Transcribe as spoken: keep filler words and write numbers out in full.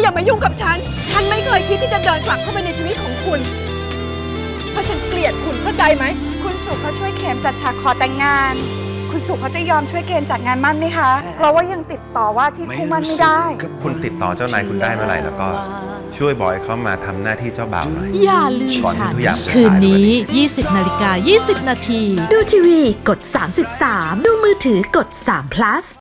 อย่ามายุ่งกับฉันฉันไม่เคยคิดที่จะเดินกลับเข้าไปในชีวิตของคุณเพราะฉันเกลียดคุณเข้าใจไหมคุณสุเขาช่วยเข็มจัดฉากขอแต่งงานคุณสุเขาจะยอมช่วยเกณฑ์จัดงานมั่นไหมคะเพราะว่ายังติดต่อว่าที่คู่มั่นไม่ได้คุณติดต่อเจ้านายคุณได้เมื่อไหร่แล้วก็ช่วยบอยเขามาทำหน้าที่เจ้าบ่าวหน่อยอย่าลืมฉันคืนนี้ ยี่สิบนาฬิกายี่สิบนาทีดูทีวีกดสามสิบสามดูมือถือกดสาม plus